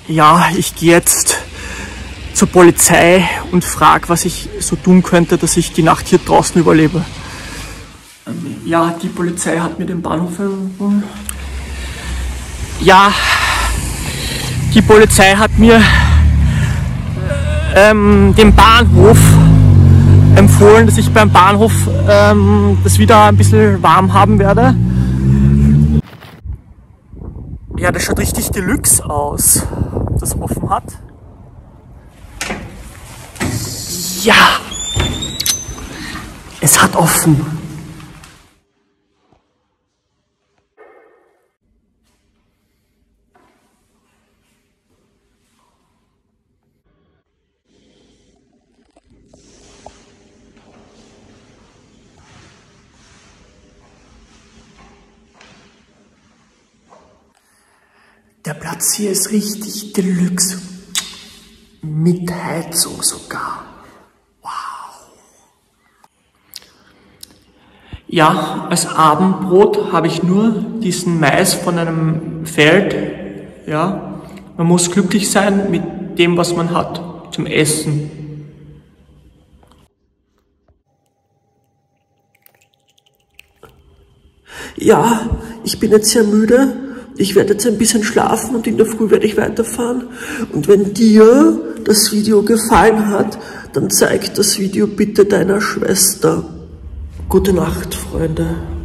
Ja, ich gehe jetzt zur Polizei und frage, was ich so tun könnte, dass ich die Nacht hier draußen überlebe. Ja, die Polizei hat mir den Bahnhof empfohlen. Ja, die Polizei hat mir den Bahnhof empfohlen, dass ich beim Bahnhof das wieder ein bisschen warm haben werde. Ja, das schaut richtig deluxe aus, das offen hat. Ja, es hat offen. Der Platz hier ist richtig deluxe. Mit Heizung sogar. Wow. Ja, als Abendbrot habe ich nur diesen Mais von einem Feld. Ja, man muss glücklich sein mit dem, was man hat zum Essen. Ja, ich bin jetzt sehr müde. Ich werde jetzt ein bisschen schlafen und in der Früh werde ich weiterfahren. Und wenn dir das Video gefallen hat, dann zeig das Video bitte deiner Schwester. Gute Nacht, Freunde.